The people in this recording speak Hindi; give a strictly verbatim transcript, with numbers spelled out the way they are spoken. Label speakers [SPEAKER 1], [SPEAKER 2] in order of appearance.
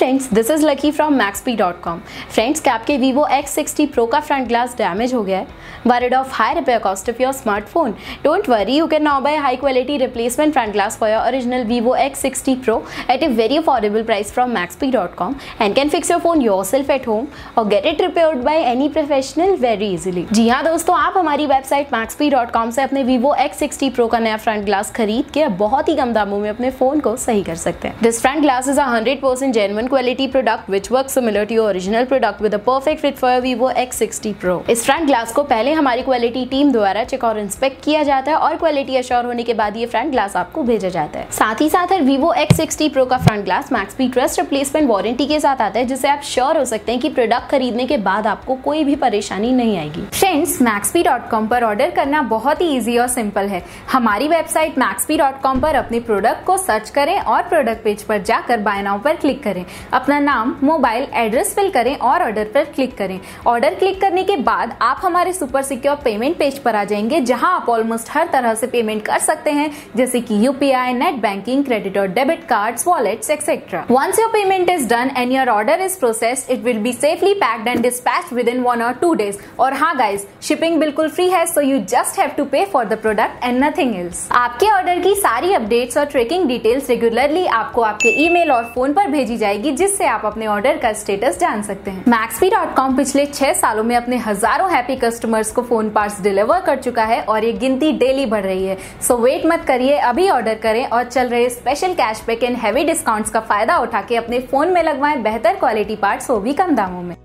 [SPEAKER 1] Friends, this is Lucky from Maxpe dot com. Friends, क्या आपके वीवो एक्स सिक्सटी प्रो का फ्रंट ग्लास डैमेज हो गया है? Worried of high repair cost of your smartphone? Don't worry, you can now buy high quality replacement front glass for your original Vivo X sixty Pro at a very affordable price from maxpy dot com and can fix your phone yourself at home or get it repaired by any professional very easily। जी हाँ दोस्तों, आप हमारी वेबसाइट maxpy dot com से अपने Vivo एक्स सिक्सटी Pro का नया फ्रंट ग्लास खरीद के बहुत ही कम दामों में अपने फोन को सही कर सकते हैं। This front glass is a one hundred percent genuine quality product which works similar to your original product with a perfect fit for your Vivo X sixty Pro। इस फ्रंट ग्लास को पहले हमारी क्वालिटी टीम द्वारा चेक और इंस्पेक्ट किया जाता है और क्वालिटी अश्योर होने के बाद ये फ्रंट ग्लास आपको भेजा जाता है। साथ ही साथ Vivo एक्स सिक्सटी Pro का front glass Maxpe trust replacement warranty के साथ आता है, जिससे आप श्योर हो सकते हैं कि प्रोडक्ट खरीदने के बाद आपको कोई भी परेशानी नहीं आएगी।
[SPEAKER 2] फ्रेंड्स, मैक्सपी डॉट कॉम पर ऑर्डर करना बहुत ही इजी और सिंपल है। हमारी वेबसाइट मैक्सपी डॉट कॉम पर अपने प्रोडक्ट को सर्च करें और प्रोडक्ट पेज पर जाकर बाय नाउ पर क्लिक करें। अपना नाम, मोबाइल एड्रेस फिल करें और ऑर्डर पर क्लिक करें। ऑर्डर क्लिक करने के बाद आप हमारे सुपर सिक्योर पेमेंट पेज पर आ जाएंगे, जहां आप ऑलमोस्ट हर तरह से पेमेंट कर सकते हैं, जैसे कि यूपीआई, नेट बैंकिंग, क्रेडिट और debit cards, wallets etcetera. Once your payment is done and your order is processed, it will be safely packed and dispatched within one और टू डेज। और हाँ गाइज, शिपिंग बिल्कुल फ्री है, so you just have to pay for the product and nothing else. आपके ऑर्डर की सारी अपडेट्स और ट्रैकिंग डिटेल्स रेगुलरली आपको आपके ईमेल और फोन पर भेजी जाएगी, जिससे आप अपने ऑर्डर का स्टेटस जान सकते हैं। मैक्सपी डॉट कॉम पिछले छह सालों में अपने हजारों हैप्पी कस्टमर्स को फोन पार्ट्स डिलीवर कर चुका है और ये गिनती डेली बढ़ रही है। सो वेट मत करिए, अभी ऑर्डर करें और चल रहे special cashback and heavy discounts का फायदा उठा के अपने फोन में लगवाएं बेहतर क्वालिटी पार्ट्स, वो भी कम दामों में।